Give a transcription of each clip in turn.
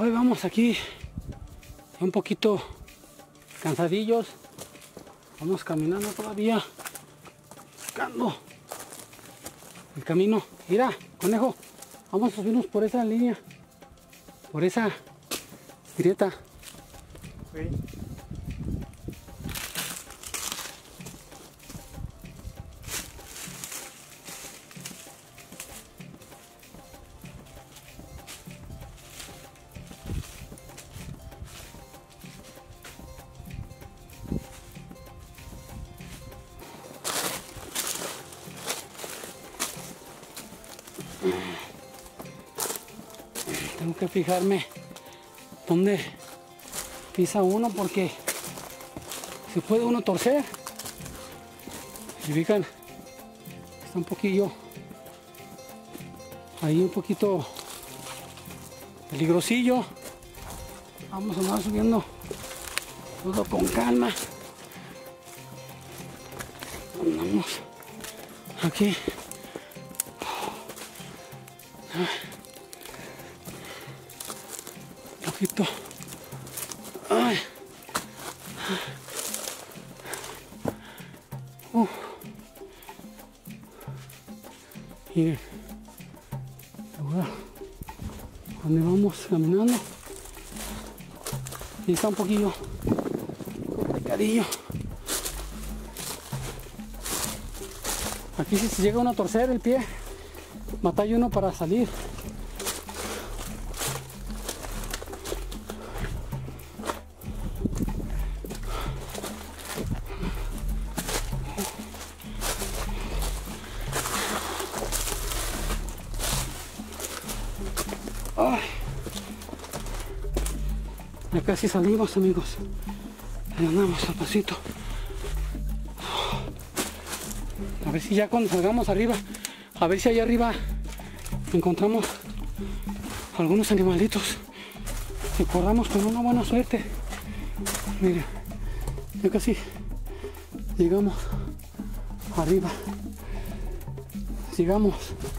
Hoy vamos aquí un poquito cansadillos. Vamos caminando todavía, buscando el camino. Mira, conejo, vamos a subirnos por esa línea, por esa grieta. Sí. Tengo que fijarme dónde pisa uno porque se puede uno torcer. Si fijan, está un poquillo ahí, un poquito peligrosillo. Vamos a andar subiendo todo con calma. Andamos aquí. Un poquito. Ay. Miren, ahora donde vamos caminando y está un poquillo complicadillo. Aquí si se llega uno a torcer el pie, batalla uno para salir. Ay. Ya casi salimos, amigos. Ahí andamos al pasito. A ver si ya cuando salgamos arriba, a ver si allá arriba encontramos algunos animalitos que corramos con una buena suerte. Miren, ya casi llegamos arriba. Sigamos.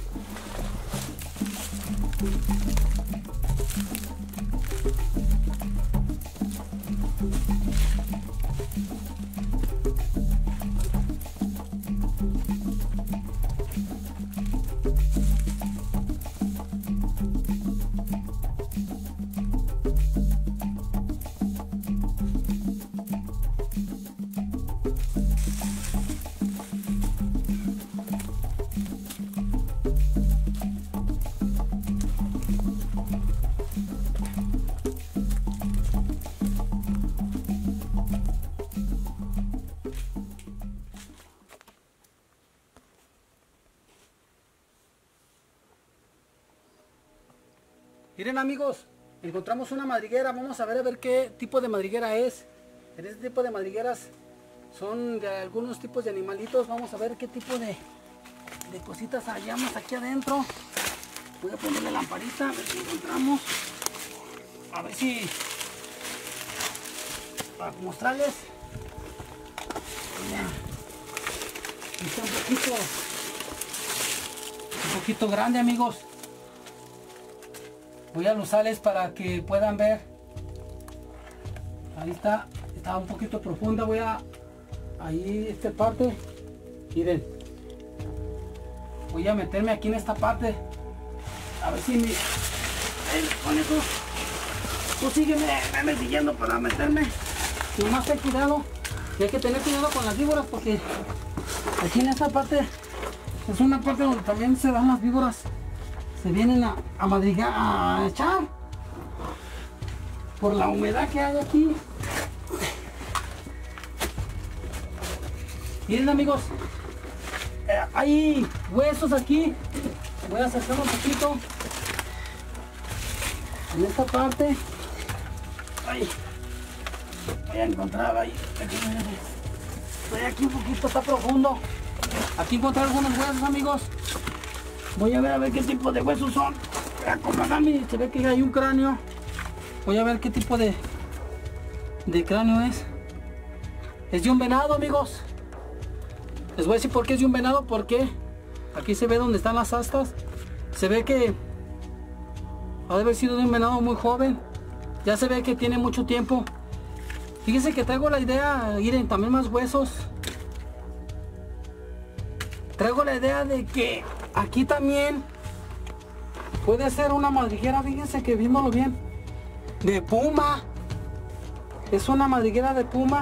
Miren, amigos, encontramos una madriguera. Vamos a ver qué tipo de madriguera es. En este tipo de madrigueras son de algunos tipos de animalitos. Vamos a ver qué tipo de cositas hallamos aquí adentro. Voy a ponerle la lamparita a ver si encontramos. A ver si... para mostrarles. Mira, está un poquito grande, amigos. Voy a usarles para que puedan ver. Ahí está un poquito profunda. Voy a ahí esta parte. Miren, voy a meterme aquí en esta parte a ver si me... conejo, tú sígueme, me siguiendo para meterme. Nomás ten cuidado, y hay que tener cuidado con las víboras porque aquí en esta parte es una parte donde también se dan las víboras. Se vienen a madrigar, a echar por la humedad que hay aquí. Miren, amigos, hay huesos aquí. Voy a acercar un poquito en esta parte. Ay, voy a encontrar ahí. Estoy aquí un poquito, está profundo. Aquí encontré algunos huesos, amigos. Voy a ver qué tipo de huesos son. Voy a acomodarme, se ve que hay un cráneo. Voy a ver qué tipo de cráneo es. Es de un venado, amigos. Les voy a decir por qué es de un venado, porque aquí se ve donde están las astas. Se ve que ha de haber sido de un venado muy joven. Ya se ve que tiene mucho tiempo. Fíjense que traigo la idea, miren, también más huesos. Traigo la idea de que aquí también puede ser una madriguera, fíjense que viéndolo bien, de puma. Es una madriguera de puma.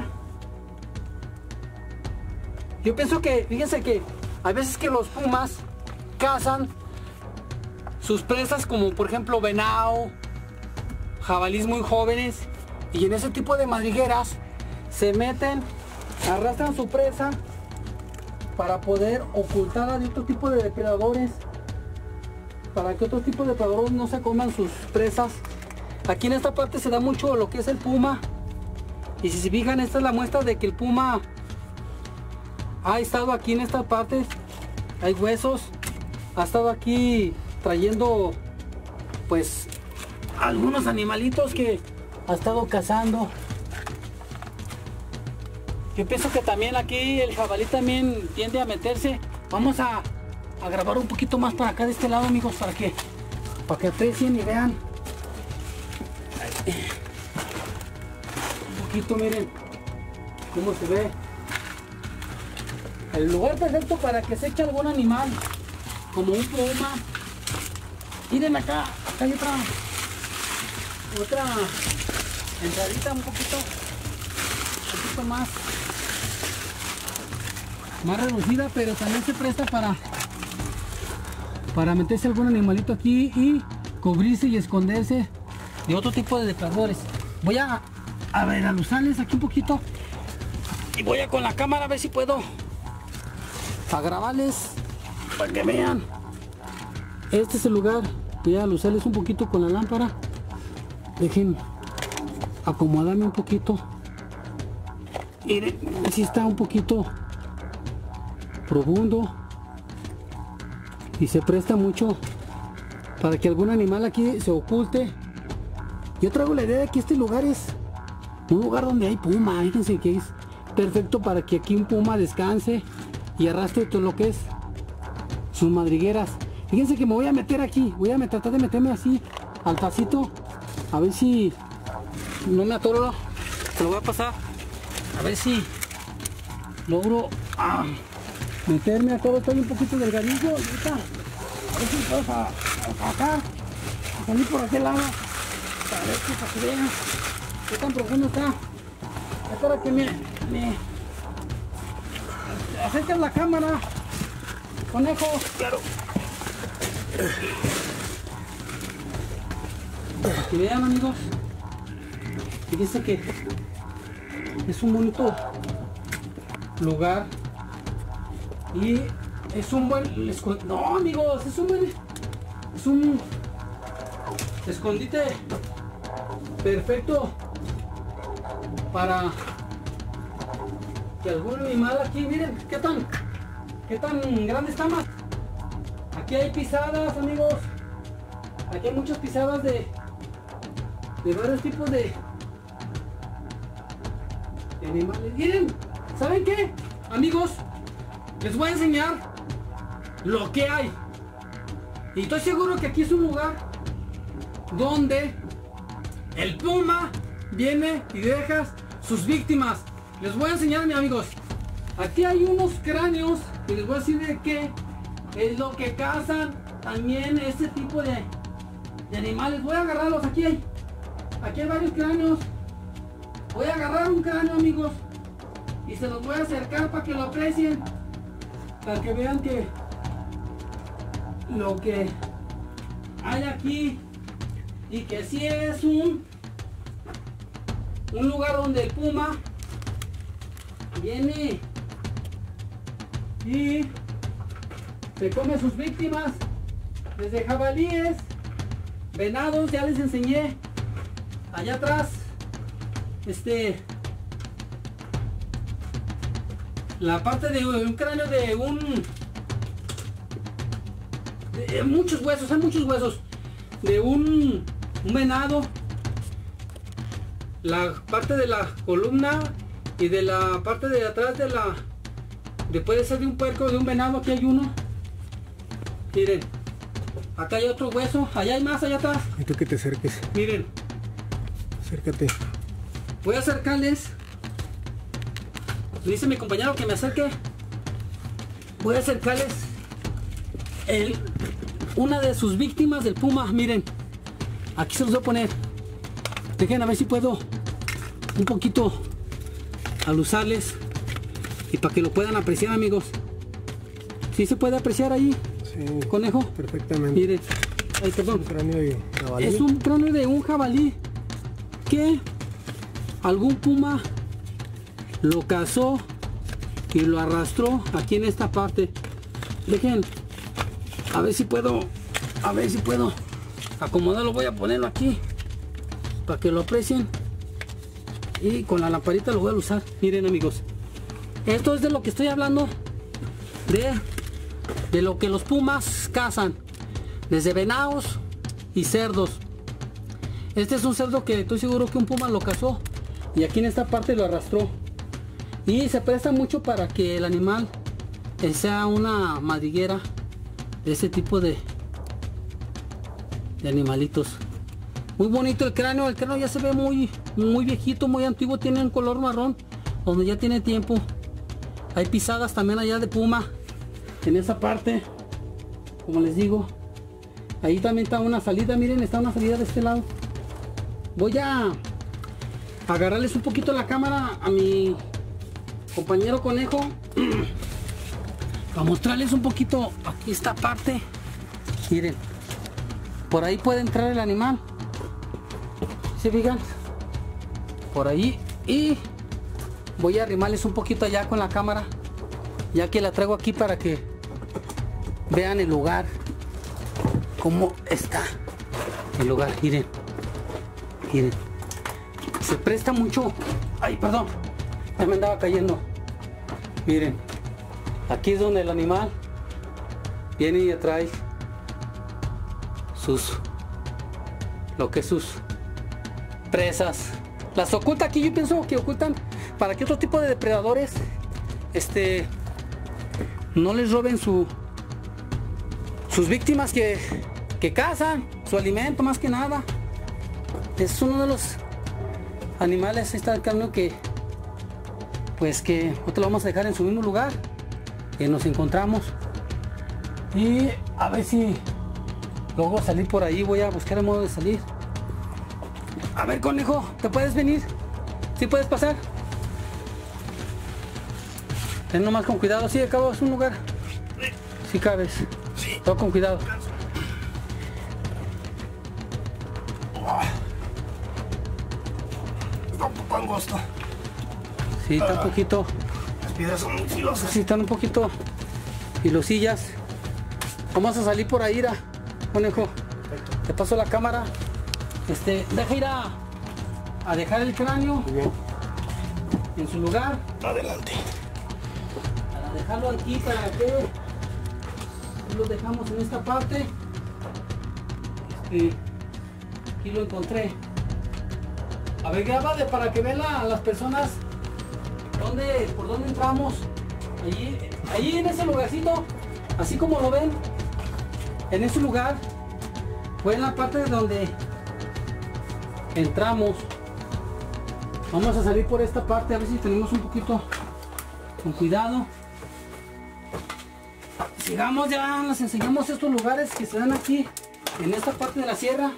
Yo pienso que, fíjense que hay veces que los pumas cazan sus presas, como por ejemplo venado, jabalíes muy jóvenes, y en ese tipo de madrigueras se meten, arrastran su presa para poder ocultarla de otro tipo de depredadores, para que otro tipo de depredadores no se coman sus presas. Aquí en esta parte se da mucho lo que es el puma, y si se fijan, esta es la muestra de que el puma ha estado aquí en esta parte. Hay huesos, ha estado aquí trayendo pues algunos animalitos que ha estado cazando. Yo pienso que también aquí el jabalí también tiende a meterse. Vamos a grabar un poquito más para acá de este lado, amigos, para que aprecien y vean un poquito, miren cómo se ve. El lugar perfecto para que se eche algún animal, como un puma. Miren acá hay otra entradita un poquito más reducida, pero también se presta para meterse algún animalito aquí y cubrirse y esconderse de otro tipo de depredadores. Voy a ver, a luzarles aquí un poquito y voy a con la cámara a ver si puedo a grabarles para que vean. Este es el lugar. Voy a luzarles un poquito con la lámpara. Dejen acomodarme un poquito. Miren, si está un poquito profundo y se presta mucho para que algún animal aquí se oculte. Yo traigo la idea de que este lugar es un lugar donde hay puma. Fíjense que es perfecto para que aquí un puma descanse y arrastre todo lo que es sus madrigueras. Fíjense que me voy a meter aquí, voy a tratar de meterme así al pasito, a ver si no me atoro. Se lo voy a pasar, a ver si logro meterme a todo. Estoy un poquito delgadillo ahorita. A ver si puedo acá, salir por aquel lado, para ver si para que vean qué tan profundo está. Es para que me acerquen la cámara, conejo. Claro. Para que vean, amigos, fíjense que es un bonito lugar y es un buen no, amigos, es un escondite perfecto para que algún animal aquí, miren qué tan grande está más. Aquí hay pisadas, amigos. Aquí hay muchas pisadas de varios tipos de animales. Miren, ¿saben qué, amigos? Les voy a enseñar lo que hay. Y estoy seguro que aquí es un lugar donde el puma viene y deja sus víctimas. Les voy a enseñar, mis amigos. Aquí hay unos cráneos y les voy a decir de qué es lo que cazan también este tipo de animales. Voy a agarrarlos. Aquí hay varios cráneos. Voy a agarrar un cráneo, amigos, y se los voy a acercar para que lo aprecien, para que vean que lo que hay aquí, y que sí es un lugar donde el puma viene y se come sus víctimas, desde jabalíes, venados. Ya les enseñé allá atrás la parte de un cráneo de muchos huesos, hay muchos huesos de un venado, la parte de la columna y de la parte de atrás puede ser de un puerco o de un venado. Aquí hay uno, miren, acá hay otro hueso, allá hay más allá atrás. Y tú que te acerques. Miren, Acércate. Voy a acercarles. Me dice mi compañero que me acerque. Voy a acercarles una de sus víctimas del puma. Miren, aquí se los voy a poner. Dejen a ver si puedo un poquito alusarles y para que lo puedan apreciar, amigos. ¿Sí se puede apreciar ahí? Sí, conejo. Perfectamente. Miren, ay, perdón. Es un cráneo de jabalí. Es un cráneo de un jabalí que algún puma lo cazó y lo arrastró aquí en esta parte. Dejen, a ver si puedo acomodarlo. Voy a ponerlo aquí para que lo aprecien y con la lamparita lo voy a usar. Miren, amigos, esto es de lo que estoy hablando, de lo que los pumas cazan, desde venados y cerdos. Este es un cerdo que estoy seguro que un puma lo cazó y aquí en esta parte lo arrastró, y se presta mucho para que el animal sea una madriguera de ese tipo de animalitos. Muy bonito el cráneo ya se ve muy viejito, muy antiguo, tiene un color marrón, donde ya tiene tiempo. Hay pisadas también allá de puma en esa parte, como les digo. Ahí también está una salida, miren, está una salida de este lado. Voy a agarrarles un poquito la cámara a mi compañero conejo para mostrarles un poquito aquí esta parte. Miren, por ahí puede entrar el animal, ¿se fijan? Por ahí, y voy a arrimarles un poquito allá con la cámara, ya que la traigo aquí para que vean el lugar, cómo está el lugar. Miren, miren, se presta mucho. Ay, perdón, ya me andaba cayendo. Miren, aquí es donde el animal viene y atrae lo que es sus presas. Las oculta aquí, yo pienso que ocultan para que otro tipo de depredadores no les roben sus víctimas que cazan, su alimento más que nada. Es uno de los animales, ahí está el cráneo, que pues que nosotros lo vamos a dejar en su mismo lugar que nos encontramos, y a ver si luego salir por ahí. Voy a buscar el modo de salir. A ver, conejo, ¿te puedes venir? ¿Sí puedes pasar? Ten nomás con cuidado. Sí, acabo, es un lugar. Sí cabes. Sí. Todo con cuidado. Está un poco angosto. Sí, está un poquito. Las piedras son muy filosas. Sí, están un poquito filosillas. Vamos a salir por ahí, conejo. Perfecto. Te paso la cámara. Deja ir a dejar el cráneo en su lugar. Adelante. Para dejarlo aquí, para que lo dejamos en esta parte. Aquí lo encontré. A ver, graba para que vean a las personas por dónde entramos. Allí en ese lugarcito, así como lo ven, en ese lugar fue en la parte de donde entramos. Vamos a salir por esta parte, a ver si tenemos un poquito con cuidado. Sigamos, ya les enseñamos estos lugares que se dan aquí en esta parte de la sierra.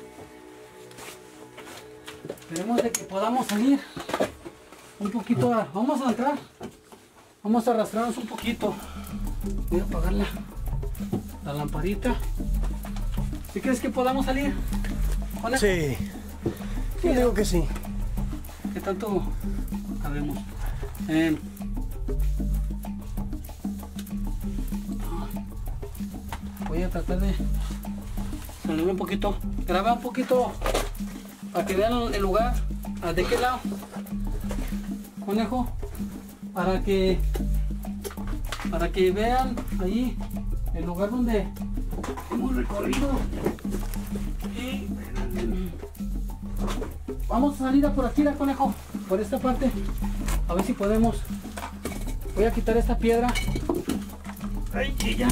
Esperemos de que podamos salir un poquito. Vamos a entrar, vamos a arrastrarnos un poquito. Voy a apagar la lamparita. ¿Sí crees que podamos salir? Sí. Yo digo que sí. ¿Qué tanto sabemos? Voy a tratar de salirme un poquito. Graba un poquito para que vean el lugar. ¿De qué lado, conejo? Para que vean ahí el lugar donde hemos recorrido. Y vamos a salir a por aquí, conejo, por esta parte, a ver si podemos. Voy a quitar esta piedra. Ay, que ya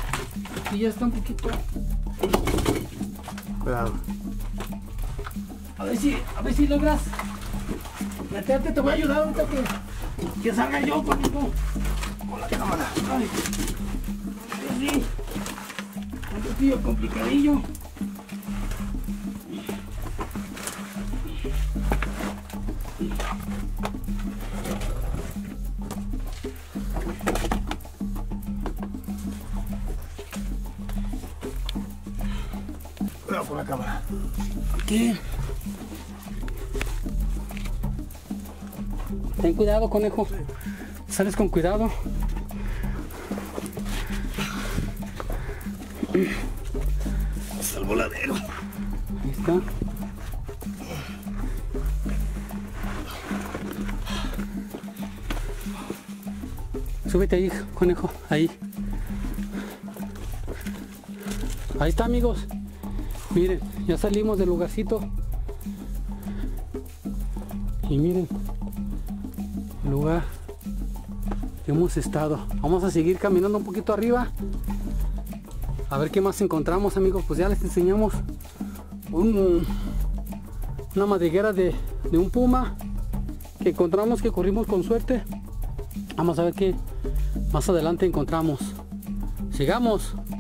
está un poquito. Cuidado. A ver si logras meterte. Te voy a ayudar ahorita que salga yo con la cámara. Ay, sí. Un poquillo complicadillo. Cuidado con la cámara. ¿Qué? Ten cuidado, conejo. Sales con cuidado. Hasta el voladero. Ahí está. Súbete ahí, conejo. Ahí. Ahí está, amigos. Miren, ya salimos del lugarcito. Y miren el lugar que hemos estado. Vamos a seguir caminando un poquito arriba. A ver qué más encontramos, amigos. Pues ya les enseñamos una madriguera de un puma que encontramos, que corrimos con suerte. Vamos a ver qué más adelante encontramos. Sigamos.